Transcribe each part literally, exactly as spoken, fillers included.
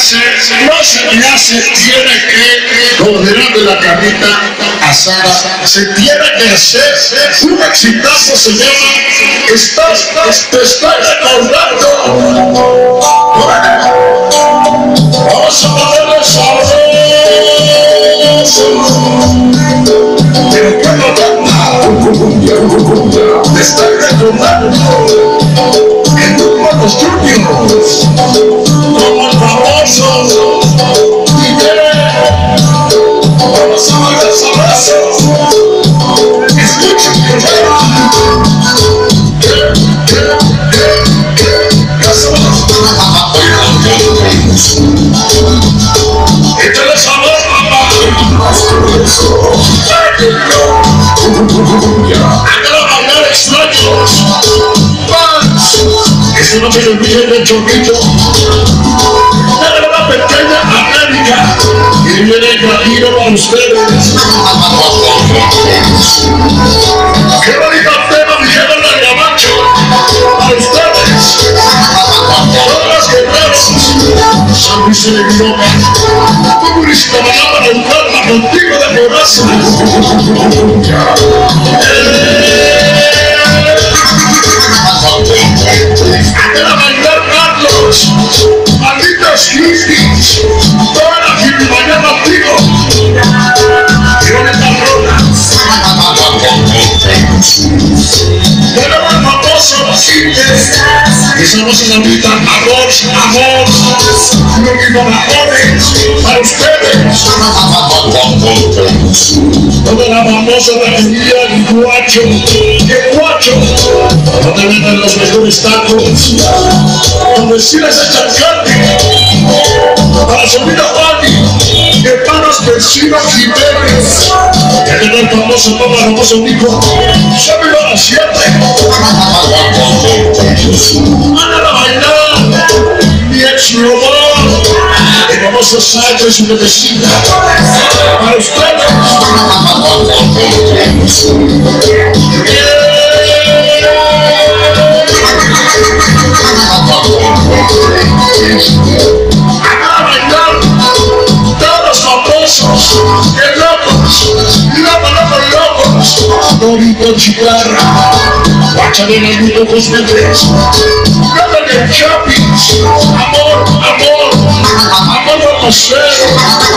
se, no se, ya se tiene que, como dirán de la carnita asada, se tiene que hacer un exitazo, se llama, estás, te estoy recordando. Vamos a ponerle sabroso. Pero cuando te estoy recordando en todos los juniors, como el famoso Miguel. Vamos a bailar sabroso. Escucha primero. Échale sabor, papá. Acá a bailar extraños. Ese no me lo olvide de Chorrito. Era una pequeña América. Y viene el granito para ustedes. Qué bonito tema dijeron al gabacho. Para ustedes. Todas las guerreras. San Luis de Europa. Comunista Manaba de Encarna contigo de corazón. A bailar Carlos, malditos hippies, toda la hippie mañana contigo. Quiero esta rola. Pero el famoso hippies, esa voz es la mitad, amor, amor, lo que no me joden, para ustedes. Toda la famosa taquería, el guacho, el guacho, donde venden los mejores tacos, donde sí les echan carne, para subir a Juani, que panos vecinos y bebés, que tengo el famoso papá, el famoso Nico, sábelo a las siete. Mándala a bailar, mi ex robot, el famoso Sancho y su bebecita, para ustedes. Acá a bailar todos los famosos, que locos, locos, locos, locos, Dorito Chitarra, Guacharena y Locos Verdes, nada de shoppings, amor, amor, amor grosero,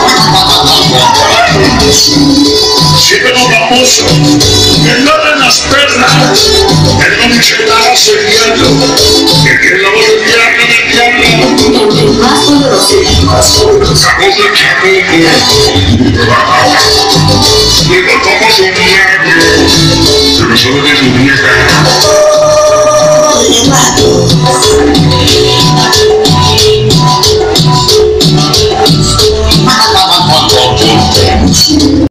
siempre lo famoso, que no den las pernas, que no me chetara seriando, que quiere la voz del diablo, del diablo. El más poderoso. El más poderoso. Sacó del chamuco. Le tocamos un diablo. Se me sale de su vieja.